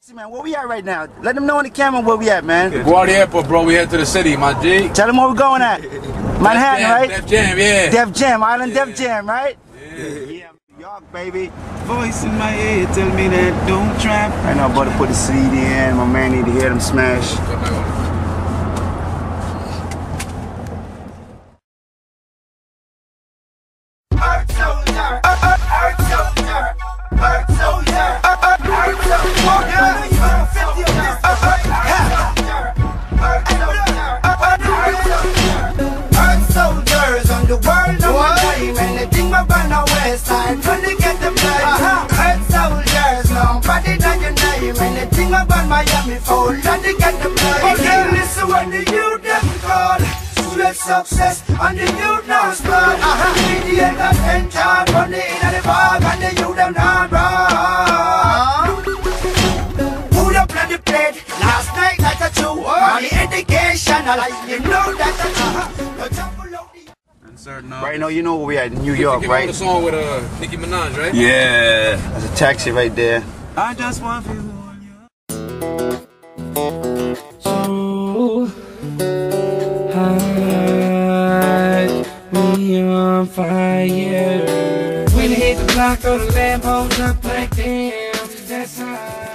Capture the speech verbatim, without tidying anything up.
Man, where we at right now? Let them know on the camera where we at, man. LaGuardia Airport, bro. We head to the city, my G. Tell them where we going at. Manhattan, Def right? Def Jam, yeah. Def Jam, Island yeah. Def Jam, right? Yeah. Yeah. New York, baby. Voice in my head tell me that don't trap. Right now, about to put the C D in. My man need to hear them smash. Earth soldier, Earth soldier, Earth soldier, Earth soldiers on the world of my time, and they think my band on west side when they get them blood. Earth soldiers, nobody know your name, and they think about Miami fall and they get them blood. Okay, listen when the youth them call. Sweet success and the youth now spread. The end of ten charge on the end of the bag and the youth them now run. Who the play the plate last night like a two. On the education, like you know that the Right now, you know where we at in New York, you right? The song with uh, Nicki Minaj, right? Yeah. There's a taxi right there. I just want you. So high, we on fire. When it hit the block, all the lamp holds up like damn. That's how.